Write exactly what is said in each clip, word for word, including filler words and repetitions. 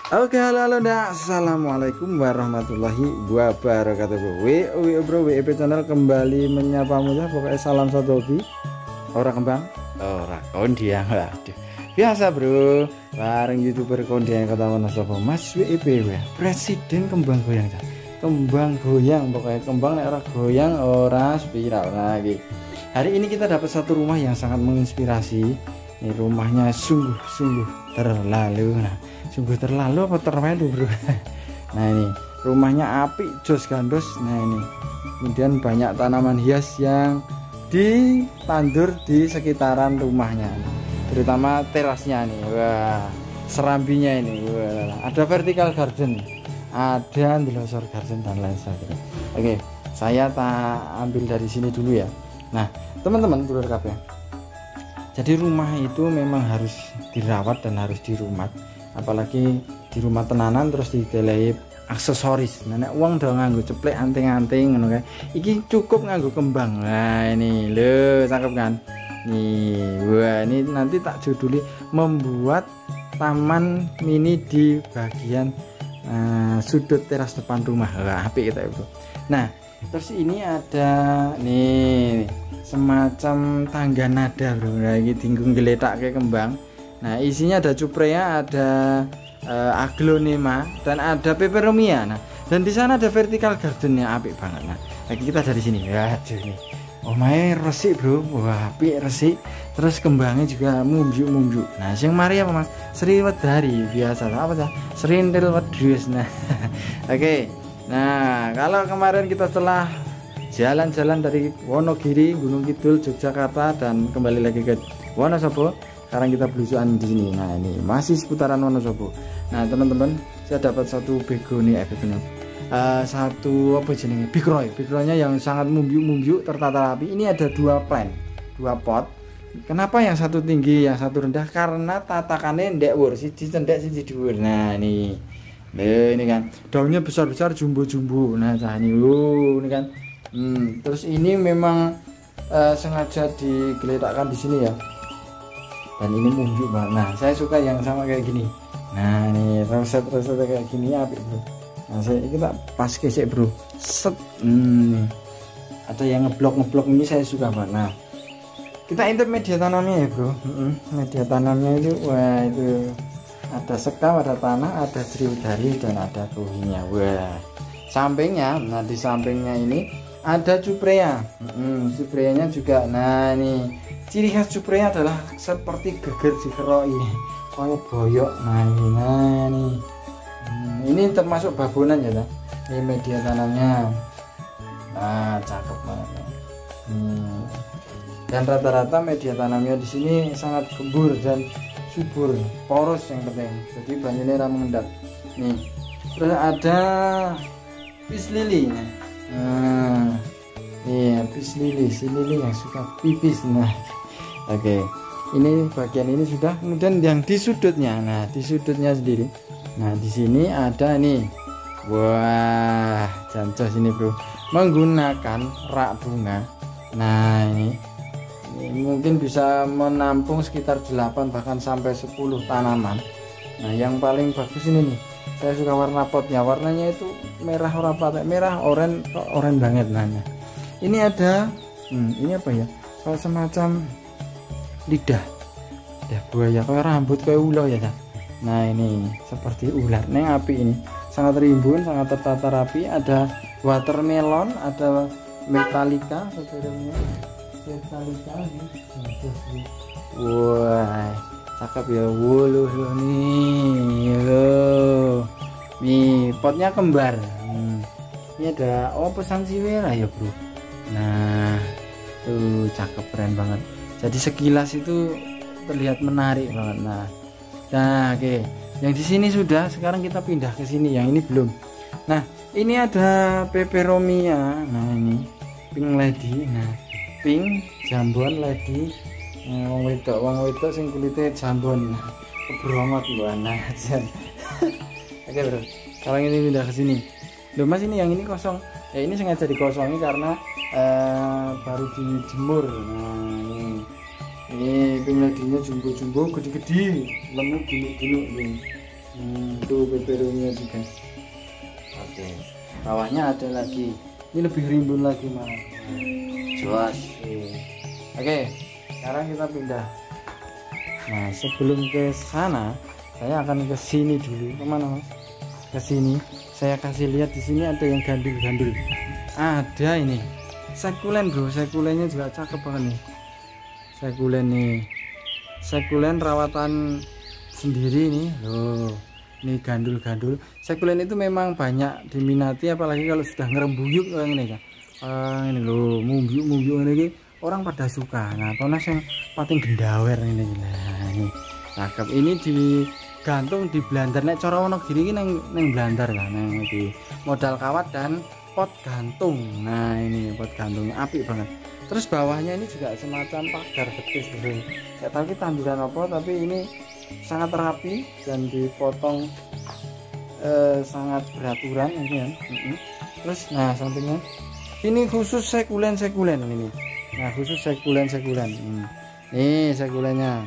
Oke, halo halo dah. Assalamualaikum warahmatullahi wabarakatuh bro. W W bro, W E P channel kembali menyapamu ya. Pokoknya salam satu hobi. Orang kembang, orang kondiang lah. Biasa bro, bareng youtuber kondiang kata Wonosobo Mas W E P ya. Presiden kembang goyang ya. Kembang goyang, pokoknya kembang nek ora goyang ora spiral lagi. Hari ini kita dapat satu rumah yang sangat menginspirasi. Ini rumahnya sungguh-sungguh terlalu. Nah, sungguh terlalu apa terlalu bro. Nah ini rumahnya apik jos gandos. Nah ini kemudian banyak tanaman hias yang ditandur di sekitaran rumahnya, terutama terasnya nih. Wah, serambinya ini. Wah, ada vertical garden, ada endlosor garden dan lain sebagainya. Oke, saya tak ambil dari sini dulu ya. Nah teman-teman dulur kabeh, jadi rumah itu memang harus dirawat dan harus dirumat, apalagi di rumah tenanan terus ditelehi aksesoris. Nenek uang udah nganggo ceplek anting-anting ngono kae. Iki cukup nganggo kembang. Nah ini lho, cakep kan? Nih, wah ini nanti tak juduli membuat taman mini di bagian uh, sudut teras depan rumah. Wah, apik kita itu. Nah, terus ini ada nih semacam tangga nada bro. Nah, ini tinggung geletak kayak kembang. Nah isinya ada cuprea, ada uh, aglonema, dan ada peperomia. Nah dan di sana ada vertical gardennya, apik banget. Nah lagi kita dari sini, aduh nih, oh my resik bro, wah apik resik. Terus kembangnya juga mumjuk mumjuk. Nah sing mari apa mas? Sriwedari biasa apa sih? Serintil wedhus. Nah oke. Okay. Nah kalau kemarin kita setelah jalan-jalan dari Wonogiri, Gunung Kidul, Yogyakarta, dan kembali lagi ke Wonosobo. Sekarang kita belusuan di sini. Nah ini masih seputaran Wonosobo. Nah teman-teman, saya dapat satu begonia, eh begonia, uh, satu apa jenenge, bikroy, bikroynya yang sangat mumbyuk-mumbyuk tertata rapi. Ini ada dua plant, dua pot. Kenapa yang satu tinggi, yang satu rendah? Karena tatakannya ndek wur, siji cendek siji dhuwur. Nah ini, nah, ini kan daunnya besar-besar, jumbo-jumbo. Nah ini, uh, ini kan. Hmm, terus ini memang uh, sengaja digeletakkan di sini ya. Dan ini mumjuk banget. Nah saya suka yang sama kayak gini. Nah ini roset-roset kayak gini apik bro. Nah saya kita pas kesek bro, set. Hmm, ada yang ngeblok ngeblok ini saya suka banget. Nah kita intip media tanamnya ya bro. Hmm, media tanamnya itu wah itu ada sekam, ada tanah, ada sriwedari, dan ada kuhinya. Wah sampingnya, nah di sampingnya ini ada cuprea. Hmm, cupreanya juga. Nah ini ciri khas cuprea adalah seperti geger dikeroi kayak boyok. Nah ini, nah, ini. Hmm, ini termasuk babonan ya tak? Ini media tanamnya. Nah cakep banget. Hmm. Dan rata-rata media tanamnya di sini sangat gembur dan subur, poros yang penting. Jadi banyaknya ramah mengendap. Nih terus ada pis lili. Nah iya, pis lili, si lili yang suka pipis. Nah oke, okay. Ini bagian ini sudah. Kemudian yang di sudutnya, nah di sudutnya sendiri, nah di sini ada nih, wah jancos ini bro, menggunakan rak bunga. Nah ini, ini mungkin bisa menampung sekitar delapan bahkan sampai sepuluh tanaman. Nah yang paling bagus ini nih, saya suka warna potnya. Warnanya itu merah, ora patek merah, oranye, oranye banget. Nanya ini ada, hmm, ini apa ya, kayak semacam lidah lidah buaya, kayak rambut kayak ular ya. Nah ini seperti ular. Neng api ini sangat rimbun, sangat tertata rapi. Ada watermelon, ada metallica, metallica nih. Wah cakep ya. Wuluh nih loh. Nih potnya kembar. Hmm. Ini ada oh pesan siwera ya bro. Nah tuh cakep, keren banget. Jadi sekilas itu terlihat menarik banget. Nah, nah oke, okay. Yang di sini sudah, sekarang kita pindah ke sini. Yang ini belum. Nah ini ada peperomia. Nah ini pink lady. Nah pink jambon lady. Nah, wong wedok, wong wedok sing kulitnya jambon. Nah, keberongot buana. Oke bro, sekarang ini pindah ke sini. Loh mas, ini yang ini kosong. Ya ini sengaja dikosongi karena uh, baru dijemur. Nah ini, ini pink lady-nya jumbo-jumbo, gede-gede, lemu gulung-gulung nih. Hmm, tuh peperonya juga. Oke, bawahnya ada lagi. Ini lebih rimbun lagi mas. Jelas. Oke, sekarang kita pindah. Nah, sebelum ke sana, saya akan ke sini dulu. Kemana mas? Ke sini. Saya kasih lihat di sini ada yang gandul-gandul. Ada ini. Sekulen bro, sekulennya juga cakep banget nih. Sekulen nih. Sekulen rawatan sendiri nih loh, ini gandul-gandul. Sekulen itu memang banyak diminati, apalagi kalau sudah ngerembuyuk kayak ini kan. Uh, ini loh, mumbiuk-mumbiuk ini orang pada suka. Nah, tonas yang pating gendawer ini. Nah, ini cakep. Ini digantung di Blandar. Nek cara Wonogiri ini neng neng Blandar kan, neng di modal kawat dan pot gantung. Nah, ini pot gantungnya apik banget. Terus bawahnya ini juga semacam pagar betis bro. Gak tahu kita tanduran apa, tapi ini sangat rapi dan dipotong eh, sangat beraturan ini kan. Terus nah sampingnya ini khusus sekulen sekulen ini. Nah khusus sekulen sekulen. Hmm. Nih sekulennya.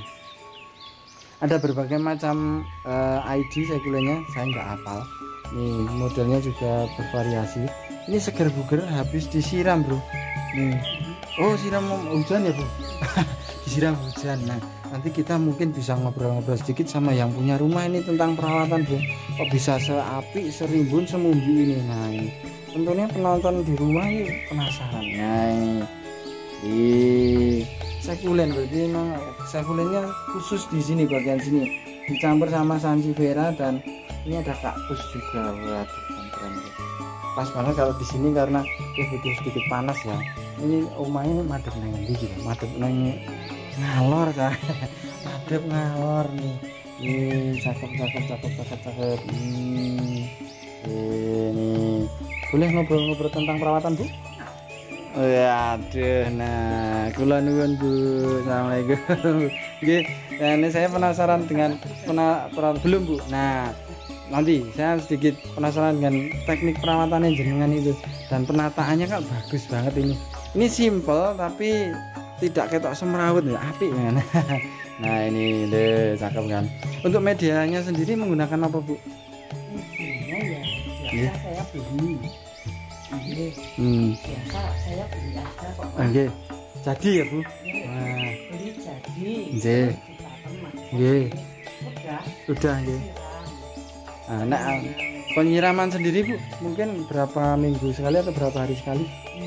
Ada berbagai macam eh, I D sekulennya, saya nggak hafal. Nih modelnya juga bervariasi. Ini seger buger habis disiram bro. Nih. Oh siram hujan ya bu. Disiram hujan. Nah nanti kita mungkin bisa ngobrol-ngobrol sedikit sama yang punya rumah ini tentang perawatan bro. Kok bisa seapi serimbun semumbu ini. Nah ini tentunya penonton di rumah ini penasaran. Nah ini di sekulen berarti memang sekulennya khusus di sini, bagian sini dicampur sama sansevieria dan ini ada kaktus juga. Waduh keren, pas banget kalau di sini karena dia butuh sedikit panas ya. Ini omahnya madep nang ndi gitu, madep nang ngalor kan. Madep ngalor nih. Ih, cakep cakep cakep cakep cakep. Hmm. Ini boleh ngobrol-ngobrol tentang perawatan bu? Waduh, nah kula nuwun bu. Assalamualaikum. Nggih, nah, ini saya penasaran dengan pena, perawatan belum bu. Nah nanti saya sedikit penasaran dengan teknik perawatannya jenengan itu, dan penataannya kan bagus banget ini. Ini simple tapi tidak ketok semrawut ya, apik kan. Nah ini deh cakep kan. Untuk medianya sendiri menggunakan apa bu? Medianya ya biasa saya beli. Oke. Hmm. Biasa saya beli aja kok. Oke. Jadi ya bu. Nah. Beli jadi. Nggih. Nggih. Udah. Udah nggih. Nah, nah, penyiraman sendiri bu, mungkin berapa minggu sekali atau berapa hari sekali?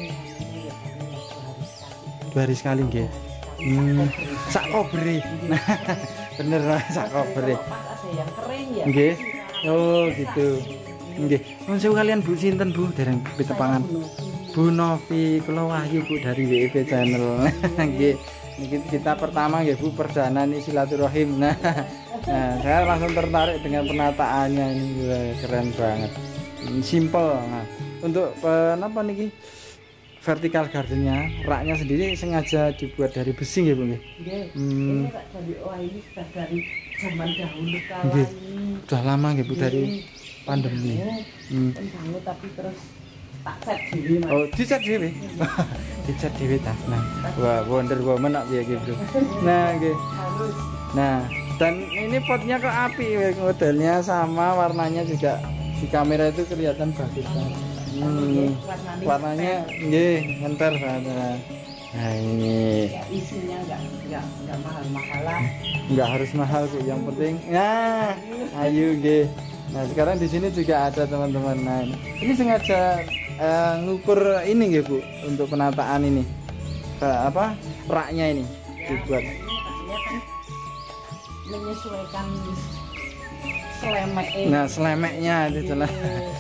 Dua hari sekali nggih. Hmm, sak kobri. Nah, bener lah sak kobri. Ada yang kering ya. Nggih. Oh, gitu. Nggih. Nuwun sewu kalian Bu sinten Bu dereng pitepangan. Bu Novi kula Wahyu Bu dari W E P Channel. Nggih. Niki kita pertama nggih Bu, perdana nih silaturahim. Nah, nah, saya langsung tertarik dengan penataannya ini, keren banget. Simple. Nah, untuk apa niki? Vertical gardennya, raknya sendiri sengaja dibuat dari besi ya bu nggih. Hmm. Ini rak dari oh ini sudah dari zaman dahulu kala ini. Sudah lama nggih bu dari pandemi. Hmm. Banget tapi terus tak set dhewe. Oh, dicat dhewe. Dicat dhewe ta. Nah, wah Wonder Woman nak piye gitu. Nah, nggih. Harus. Nah, dan ini potnya kok api, modelnya sama, warnanya juga di kamera itu kelihatan bagus banget. Hmm, warnanya nggih ngenter banget. Nah ini ya, isinya enggak enggak enggak mahal-mahalan. Enggak harus mahal Bu, yang penting nah ayo nggih. Nah sekarang di sini juga ada teman-teman. Nah ini sengaja uh, ngukur ini nggih Bu untuk penataan ini uh, apa raknya ini ya, dibuat. Ini kan menyesuaikan selemek. Nah selemeknya itu celah.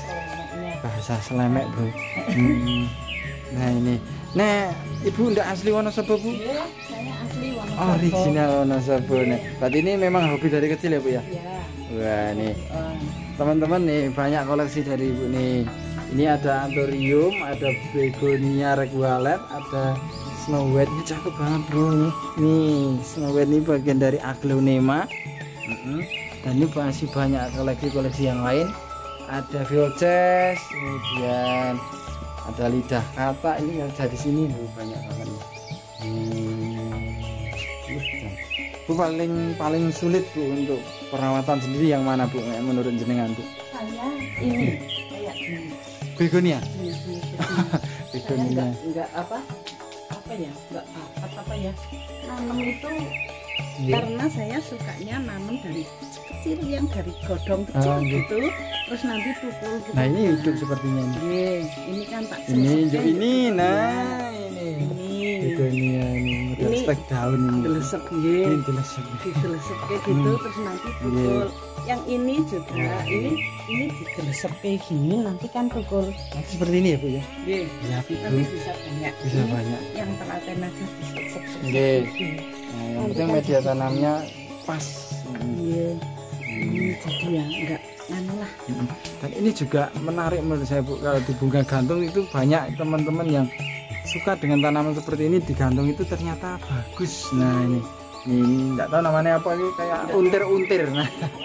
Bahasa selemek bro. Hmm. Nah ini, nah ibu ndak asli Wonosobo bu? Iya, saya asli Wonosobo. Original Wonosobo nih. Berarti ini memang hobi dari kecil ya bu ya? Iya. Wah nih, teman-teman nih banyak koleksi dari ibu nih. Ini ada anthurium, ada begonia regualet, ada snow white. Ini cakep banget bro nih. Nih snow white ini bagian dari aglonema. Mm-hmm. Dan ini masih banyak koleksi-koleksi yang lain. Ada Violces, kemudian ada lidah kata. Ini ada di sini loh, banyak banget nih. Hmm. Bu, paling paling sulit Bu untuk perawatan sendiri yang mana Bu menurut jenengan Bu? Saya ini kayak gini. Begonia. Gini, gini, gini. Saya Begonia. enggak, enggak apa apa ya enggak apa apa ya nanam itu Iya. karena saya sukanya nanam dari kecil yang dari godong kecil Ah, iya. gitu terus nanti tukul gitu. Nah ini hidup sepertinya ini. Iya, ini kan tak Ini selesai juga ini, nah ini. ini Begonia ini model Ini stek daun ini. delesek ya Ini dilesek. didelesek kayak gitu Hmm. terus nanti Iya. tukul yang ini juga ini ini didelesek kayak gini nanti kan tukul Nah, seperti ini ya Bu ya. Iya. Ya Bu. Nanti bisa banyak Bisa Ini banyak. yang telaten aja disek-sek Iya. Nah, yang penting media tanamnya pas. iya ini jadi ya enggak anu lah Dan ini juga menarik menurut saya Bu, kalau di bunga gantung itu banyak teman-teman yang suka dengan tanaman seperti ini, digantung itu ternyata bagus. Nah ini ini nggak tahu namanya apa ini, kayak untir-untir. Nah,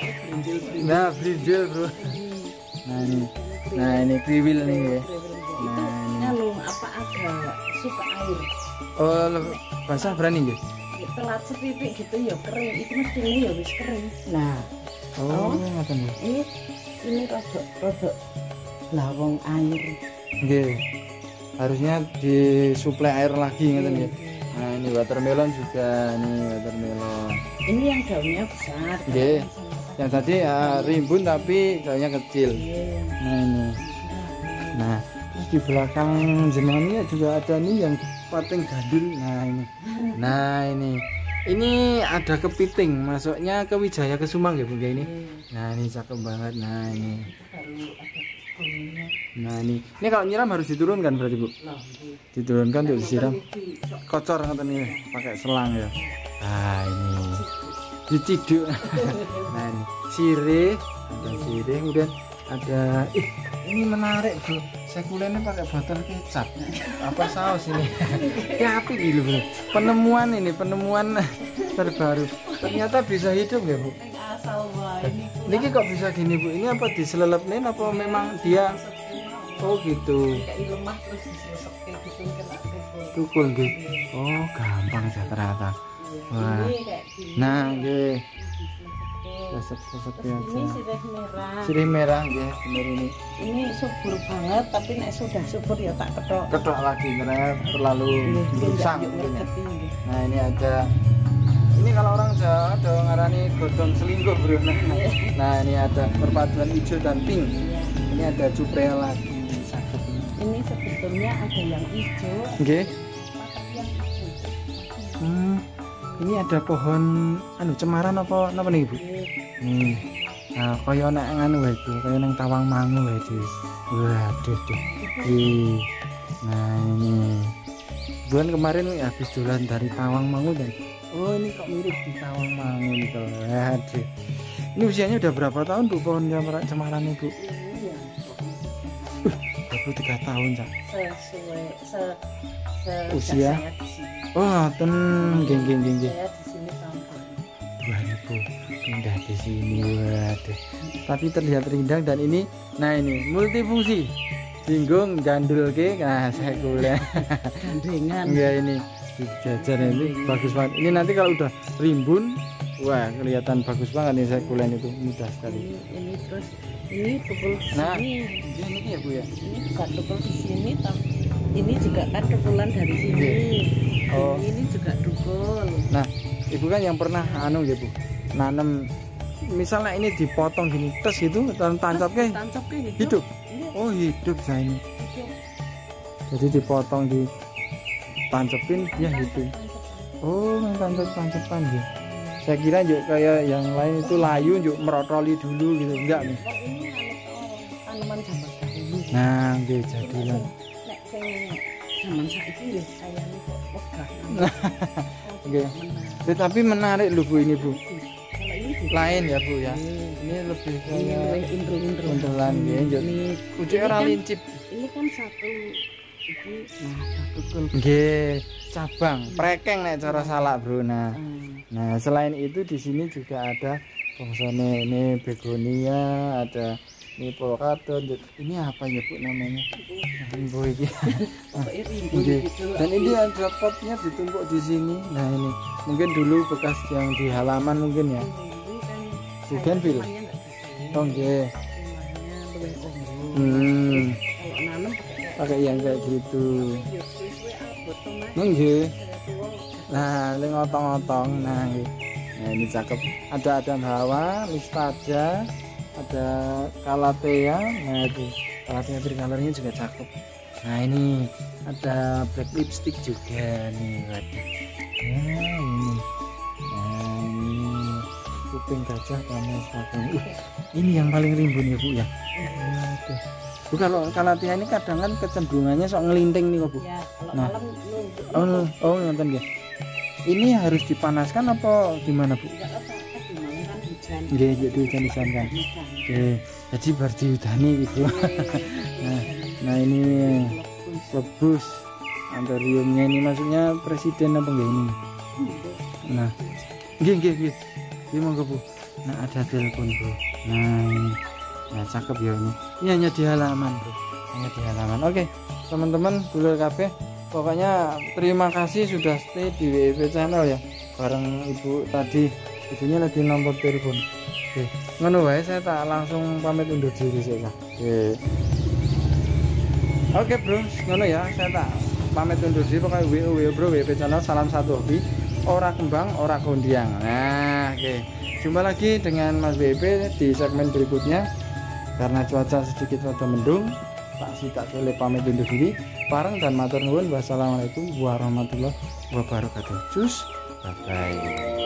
nah bridil Bro. Nah ini, nah ini kriwil nih ya. Nah ini, anu apa agak suka air oh le- basah berani ya? telat sepitik gitu ya kering itu mestinya ya wis kering nah Oh, Oh. ngoten Bu. ini ini rodok rodok lawang air Nggih. Harusnya disuplai air lagi ngoten ya. Nah ini watermelon juga, nih watermelon. ini yang daunnya besar Nggih. Yang tadi ya rimbun tapi daunnya kecil. iya Nah ini. Nah terus di belakang jenengannya juga ada nih yang pating gandul. Nah ini. Nah ini. Ini ada kepiting, masuknya ke Wijaya Kesuma ya Bu ya ini. Nah ini cakep banget. Nah ini. baru ada bunyinya Nah ini. Ini kalau nyiram harus diturunkan berarti Bu. loh Diturunkan untuk disiram. Kocor ngoten ini pakai selang ya. Nah ini. Diciduk. Nah ini sirih, ada sirih, kemudian ada ih ini menarik Bro. Sekulennya pakai botol kecap. Apa saus ini? Ya api gitu Bro. Penemuan ini, penemuan terbaru. Ternyata bisa hidup ya Bu. asal wae ini Ini kok bisa gini Bu? Ini apa diselelepin apa memang dia oh gitu. kayak lemah terus diselesep kayak gitu kena tukul Tukul gitu. Oh, gampang aja ternyata. Wah. ini kayak gini Nah, nggih. diselesep Sesep-sesep terus aja. ini sirih merah Sirih merah nggih, bener ini. ini subur banget tapi nek sudah subur ya tak ketok Ketok lagi karena terlalu rusak mungkin ya. Nah, ini ada ini kalau orang Jawa ada ngarani godong selingkuh Bro. Nah, nah, ini ada perpaduan hijau dan pink. Ini ada cuprea lagi. Sakit ini. ini sebetulnya ada yang hijau Nggih. tapi yang hijau Hmm. Ini ada pohon anu cemaran apa napa nih Bu? Nih. Nah, kaya nek nganu wae Bu, kaya nang Tawangmangu wae iki. Waduh tuh. Ih. Nah, ini. Bulan kemarin habis dolan dari Tawangmangu dan oh ini kok mirip di Tawangmangu nih kalau. Waduh. Ini usianya udah berapa tahun Bu pohon cemaran cemaran ini Bu? ini ya dua puluh tiga tahun, Cak. sesuai se, se Usia? saya di sini Oh, ten geng geng geng geng. saya di sini tahun dua ribu pindah di sini. Waduh. Tapi terlihat rindang dan ini nah ini multifungsi. Singgung gandul ke nah saya kuliah. gandengan Enggak ini dijajar ini bagus banget. Ini nanti kalau udah rimbun wah kelihatan bagus banget nih saya kuliah itu mudah sekali. ini, ini terus ini tukul di Nah, sini ini ya Bu ya. ini bisa tukul di sini tapi ini juga kan tukulan dari sini Oh. ini juga tukul Nah, Ibu kan yang pernah anu ya Bu, nanam misalnya ini dipotong gini tes gitu dan tancapnya tancap kayak gitu hidup. Iya, Oh, hidup saya ini. hidup. Jadi dipotong di tancepin dia hidup. Oh, tancap-tancepan ya. Saya kira juga kayak yang lain itu layu juga merotoli dulu gitu enggak nih. Kalau ini anu tanaman zaman dahulu Nah, nggih jadilan. nek sing zaman saiki ya kayane kok wegah Nggih. Tetapi menarik loh Bu ini Bu. kalau ini juga Lain ya Bu ya. Iya. Ini lebih ini kayak luwih indro-indro undelan ya. ini Ujuk ora kan- lincip. ini kan satu iki nah ada tukul Nggih, cabang, prekeng nek cara salak Bro. Nah, Hmm. nah selain itu di sini juga ada bongsone ini begonia, ada Ini polkadot. Ini apa ya Bu namanya? Rimbo ini. Pokoknya rimbo Oke. gitu. Dan ini ada potnya ditumpuk di sini. Nah ini mungkin dulu bekas yang di halaman mungkin ya. Ini kan Bougainville. rumahnya nggak gede. Oh nggih. Rumahnya luwih konggo. Hmm, Kalau nanam pakai kayak pakai yang kayak gitu. ya suwe-suwe abot to Mas. Nggih. Saya tua. Nah, ini ngotong-ngotong. Nah, ini. Nah, ini cakep. Ada Adam Hawa, Listaja, ada Calathea. Nah, itu Calathea tricolornya juga cakep. Nah, ini ada black lipstick juga nih, waduh. Nah, ini. Nah, ini kuping gajah sama sebagainya. Uh, ini yang paling rimbun ya, Bu ya. Waduh. Bu, kalau Calathea ini kadang kan kecenderungannya sok ngelinting nih kok, Bu. Ya, kalau Nah. malam nunggu. Oh, oh, nonton ya. Ini harus dipanaskan apa gimana, Bu? Enggak apa-apa gimana kan hujan. Nggih, jadi hujan-hujan kan. Hujan. Oke, jadi bar dihudani gitu. Nah, nah ini lebus antoriumnya ini maksudnya presiden apa enggak ini? Nah, nggih nggih nggih. Ini monggo Bu. Nah, ada telepon, Bu. Nah, ini. Nah, cakep ya ini. Ini hanya di halaman, Bu. Hanya di halaman. Oke, teman-teman, dulur kabeh. Pokoknya terima kasih sudah stay di W I P channel ya. Bareng Ibu tadi. Ibunya lagi nomor telepon. Oke, ngono wae saya tak langsung pamit undur diri saja. Oke. Oke, Bro, ngono ya. Saya tak pamit undur diri pokoknya W O W Bro W I P channel salam satu hobi. Ora kembang, ora kondiang. Nah, oke. Jumpa lagi dengan Mas W I P di segmen berikutnya. Karena cuaca sedikit rada mendung, tak si tak boleh pamit undur diri. Pareng dan matur nuwun. Wassalamualaikum warahmatullahi wabarakatuh. Cus, bye bye.